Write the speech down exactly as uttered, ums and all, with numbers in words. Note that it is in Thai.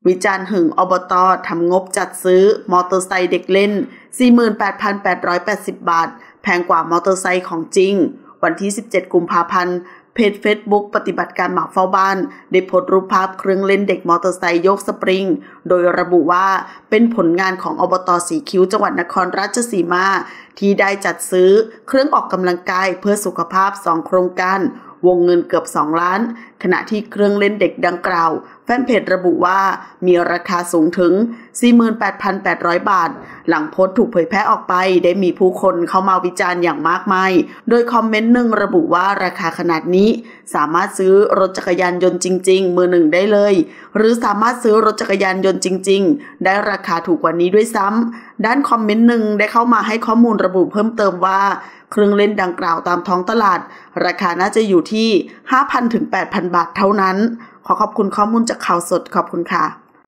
วิจารณ์หึงอบต.ทำงบจัดซื้อมอเตอร์ไซค์เด็กเล่น สี่หมื่นแปดพันแปดร้อยแปดสิบ บาทแพงกว่ามอเตอร์ไซค์ของจริงวันที่สิบเจ็ดกุมภาพันธ์เพจ Facebook ปฏิบัติการหมาเฝ้าบ้านได้โพสต์รูปภาพเครื่องเล่นเด็กมอเตอร์ไซค์โยกสปริงโดยระบุว่าเป็นผลงานของอบต.สีคิ้วจังหวัดนครราชสีมาที่ได้จัดซื้อเครื่องออกกำลังกายเพื่อสุขภาพสองโครงการวงเงินเกือบสองล้านขณะที่เครื่องเล่นเด็กดังกล่าวแฟนเพจระบุว่ามีราคาสูงถึง สี่หมื่นแปดพันแปดร้อย บาทหลังโพสต์ถูกเผยแพร่ออกไปได้มีผู้คนเข้ามาวิจารณ์อย่างมากมายโดยคอมเมนต์หนึ่งระบุว่าราคาขนาดนี้สามารถซื้อรถจักรยานยนต์จริงๆมือหนึ่งได้เลยหรือสามารถซื้อรถจักรยานยนต์จริงๆได้ราคาถูกกว่านี้ด้วยซ้ำด้านคอมเมนต์หนึ่งได้เข้ามาให้ข้อมูลระบุเพิ่มเติมว่าเครื่องเล่นดังกล่าวตามท้องตลาดราคาน่าจะอยู่ที่ ห้าพัน ถึง แปดพัน บาทเท่านั้นขอขอบคุณข้อมูลจากข่าวสดขอบคุณค่ะ